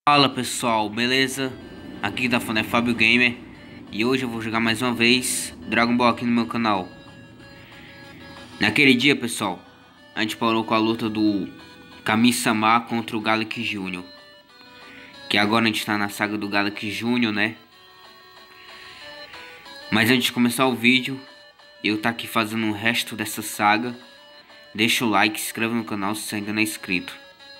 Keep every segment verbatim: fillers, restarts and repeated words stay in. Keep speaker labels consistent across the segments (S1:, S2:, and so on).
S1: Fala pessoal, beleza? Aqui tá falando é Fábio Gamer e hoje eu vou jogar mais uma vez Dragon Ball aqui no meu canal. Naquele dia, pessoal, a gente parou com a luta do Kami-sama contra o Galick Júnior. Que agora a gente tá na saga do Galick Júnior, né? Mas antes de começar o vídeo, eu tá aqui fazendo o resto dessa saga. Deixa o like, se inscreva no canal se você ainda não é inscrito.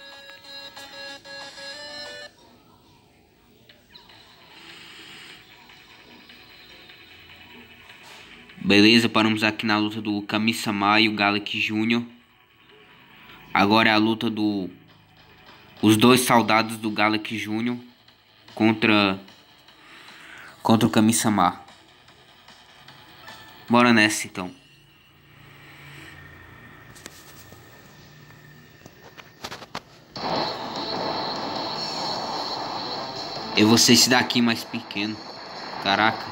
S1: Beleza, paramos aqui na luta do Kami-sama e o Galick Júnior. Agora é a luta do os dois soldados do Galick Júnior contra contra o Kami-sama. Bora nessa então. Eu vou ser esse daqui mais pequeno. Caraca.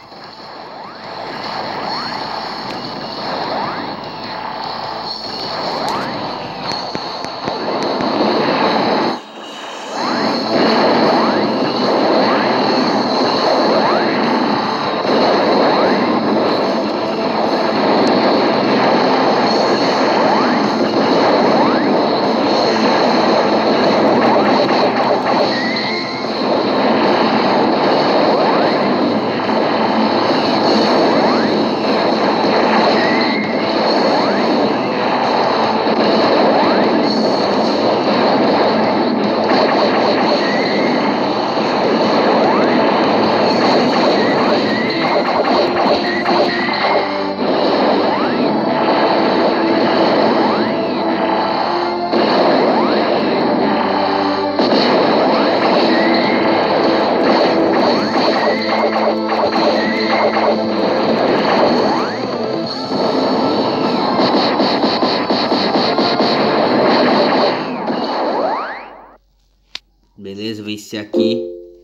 S1: Beleza, venci aqui.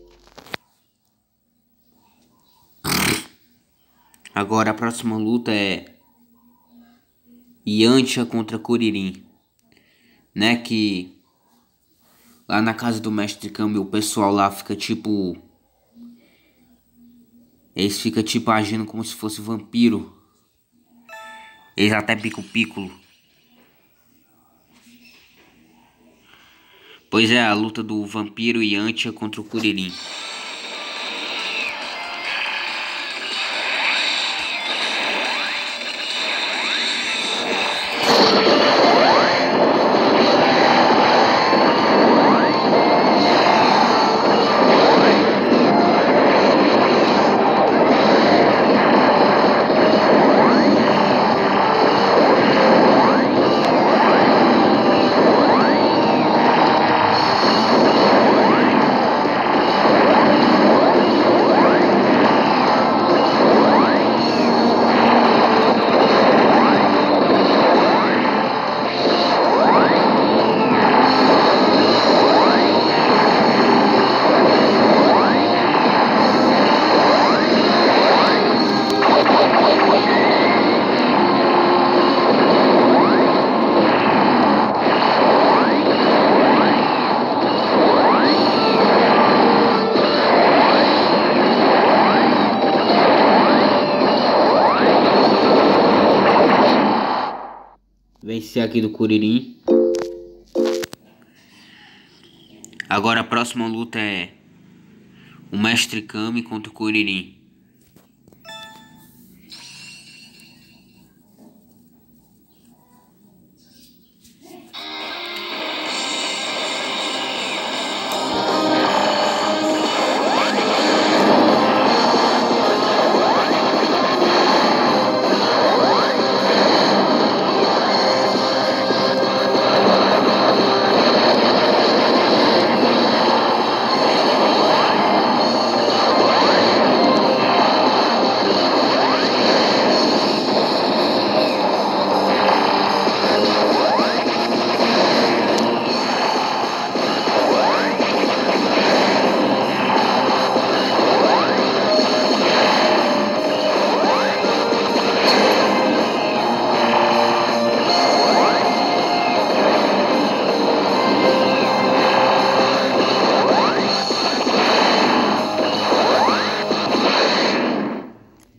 S1: Agora a próxima luta é Yantia contra Kuririn, né? Que lá na casa do mestre Kami o pessoal lá fica tipo, eles ficam tipo agindo como se fosse vampiro. Eles até picam o Piccolo. Pois é, a luta do vampiro Yantia contra o Kuririn. Vencer aqui do Kuririn. Agora a próxima luta é o mestre Kami contra o Kuririn.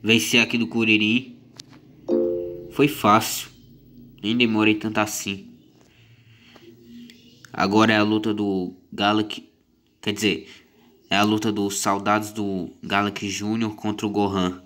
S1: vencer aqui do Kuririn. Foi fácil. Nem demorei tanto assim. Agora é a luta do Galak. Quer dizer, é a luta dos soldados do Galak Júnior contra o Gohan.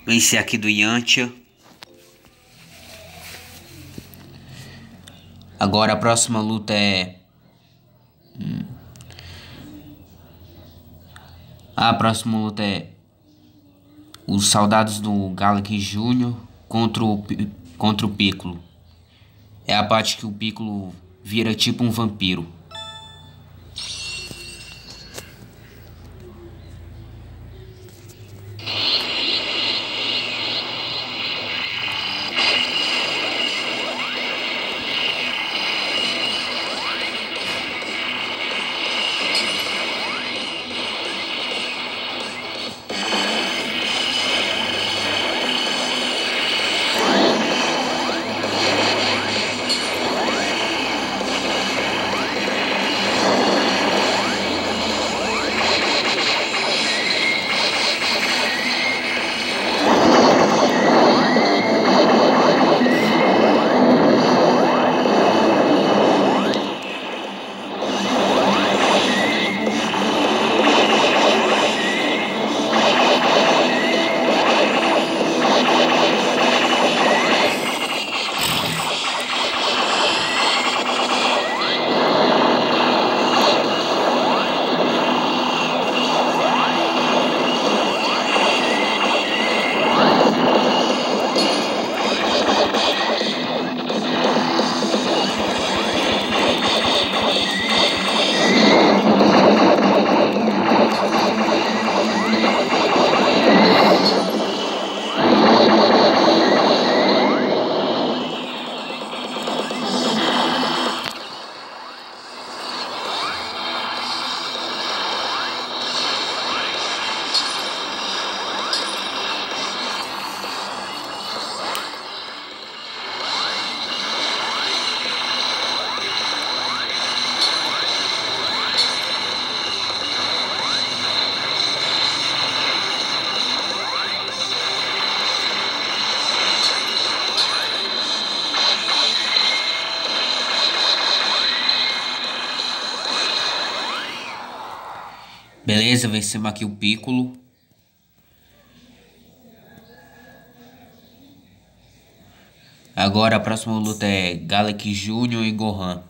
S1: Vencer aqui do Yantia. Agora a próxima luta é... Hum. A próxima luta é... Os soldados do Galaxy Júnior contra o, contra o Piccolo. É a parte que o Piccolo vira tipo um vampiro. Beleza, vencemos aqui o Piccolo. Agora a próxima luta é Galaxy Júnior e Gohan.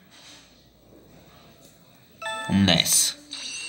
S1: Vamos nessa.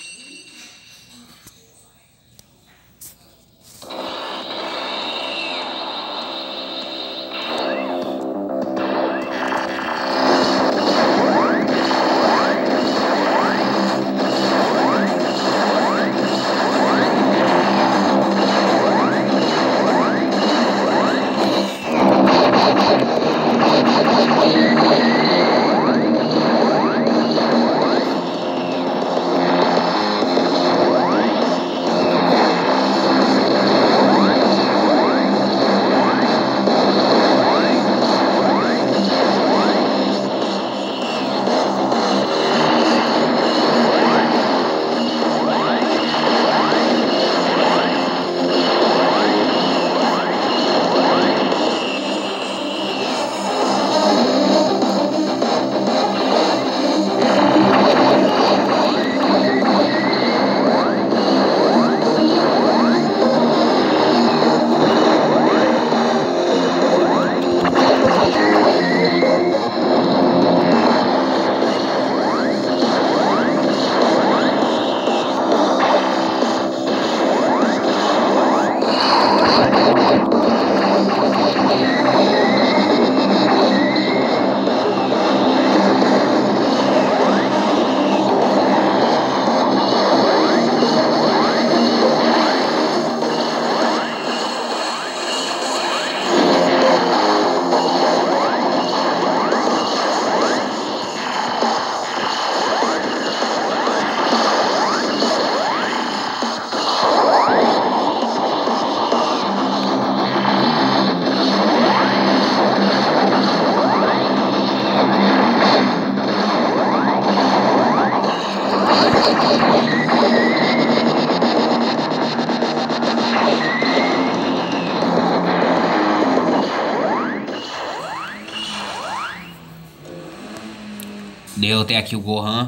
S1: Derrotei aqui o Gohan.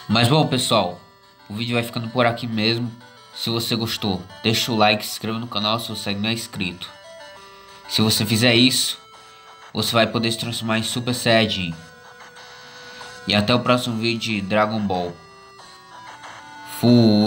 S1: Mas bom, pessoal, o vídeo vai ficando por aqui mesmo. Se você gostou, deixa o like, se inscreva no canal se você ainda não é inscrito. Se você fizer isso, você vai poder se transformar em Super Saiyajin. E até o próximo vídeo de Dragon Ball. Fui.